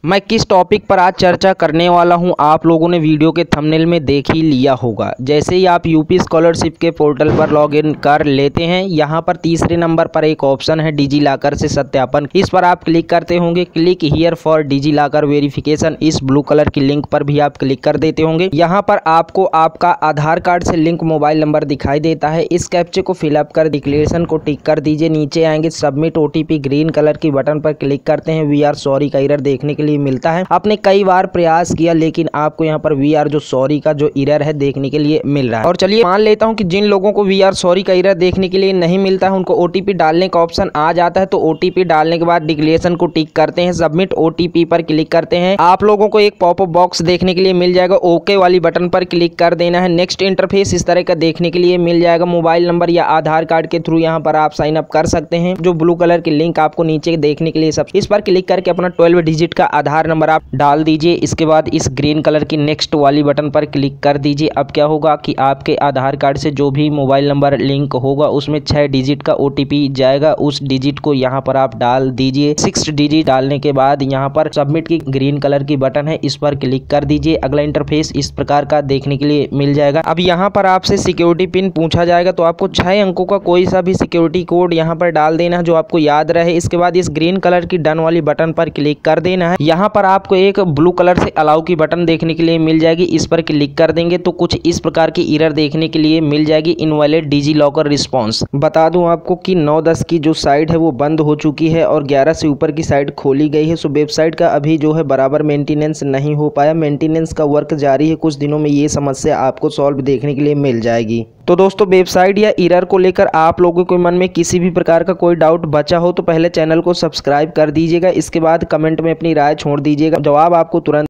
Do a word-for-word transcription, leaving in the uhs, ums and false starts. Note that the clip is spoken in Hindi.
मैं किस टॉपिक पर आज चर्चा करने वाला हूं आप लोगों ने वीडियो के थंबनेल में देख ही लिया होगा। जैसे ही आप यूपी स्कॉलरशिप के पोर्टल पर लॉगिन कर लेते हैं, यहां पर तीसरे नंबर पर एक ऑप्शन है डिजी लॉकर से सत्यापन। इस पर आप क्लिक करते होंगे। Click here for DigiLocker verification, इस ब्लू कलर की लिंक पर भी आप क्लिक कर देते होंगे। यहाँ पर आपको आपका आधार कार्ड से लिंक मोबाइल नंबर दिखाई देता है। इस कैप्चे को फिलअप कर डिक्लेरेशन को टिक कर दीजिए। नीचे आएंगे सबमिट ओटीपी, ग्रीन कलर की बटन पर क्लिक करते हैं। वी आर सॉरी का एरर देखने के लिए मिलता है। आपने कई बार प्रयास किया लेकिन आपको यहाँ पर वी आर जो सॉरी का जो एरर है देखने के लिए मिल रहा है। और चलिए मान लेता हूँ कि जिन लोगों को वी आर सॉरी का एरर देखने के लिए नहीं मिलता है, उनको ओटीपी डालने का ऑप्शन आ जाता है। तो ओटीपी डालने के बाद डिक्लेरेशन को टिक करते हैं, सबमिट ओटीपी पर क्लिक करते हैं। आप लोगों को एक पॉपअप बॉक्स देखने के लिए मिल जाएगा। ओके वाली बटन पर क्लिक कर देना है। नेक्स्ट इंटरफेस इस तरह का देखने के लिए मिल जाएगा। मोबाइल नंबर या आधार कार्ड के थ्रू यहाँ पर आप साइन अप कर सकते हैं। जो ब्लू कलर की लिंक आपको नीचे देखने के लिए सब इस पर क्लिक करके अपना ट्वेल्व डिजिट का आधार नंबर आप डाल दीजिए। इसके बाद इस ग्रीन कलर की नेक्स्ट वाली बटन पर क्लिक कर दीजिए। अब क्या होगा कि आपके आधार कार्ड से जो भी मोबाइल नंबर लिंक होगा उसमें छह डिजिट का ओटीपी जाएगा। उस डिजिट को यहाँ पर आप डाल दीजिए। सिक्स डिजिट डालने के बाद यहाँ पर सबमिट की ग्रीन कलर की बटन है, इस पर क्लिक कर दीजिए। अगला इंटरफेस इस प्रकार का देखने के लिए मिल जाएगा। अब यहाँ पर आपसे सिक्योरिटी पिन पूछा जाएगा, तो आपको छह अंकों का कोई सा भी सिक्योरिटी कोड यहाँ पर डाल देना है जो आपको याद रहे। इसके बाद इस ग्रीन कलर की डन वाली बटन पर क्लिक कर देना है। यहाँ पर आपको एक ब्लू कलर से अलाउ की बटन देखने के लिए मिल जाएगी। इस पर क्लिक कर देंगे तो कुछ इस प्रकार की एरर देखने के लिए मिल जाएगी, इनवैलिड डिजी लॉकर रिस्पॉन्स। बता दूं आपको कि नौ दस की जो साइट है वो बंद हो चुकी है और ग्यारह से ऊपर की साइट खोली गई है। सो वेबसाइट का अभी जो है बराबर मेंटेनेंस नहीं हो पाया। मेंटेनेंस का वर्क जारी है, कुछ दिनों में ये समस्या आपको सॉल्व देखने के लिए मिल जाएगी। तो दोस्तों, वेबसाइट या एरर को लेकर आप लोगों के मन में किसी भी प्रकार का कोई डाउट बचा हो तो पहले चैनल को सब्सक्राइब कर दीजिएगा। इसके बाद कमेंट में अपनी राय छोड़ दीजिएगा, जवाब आपको तुरंत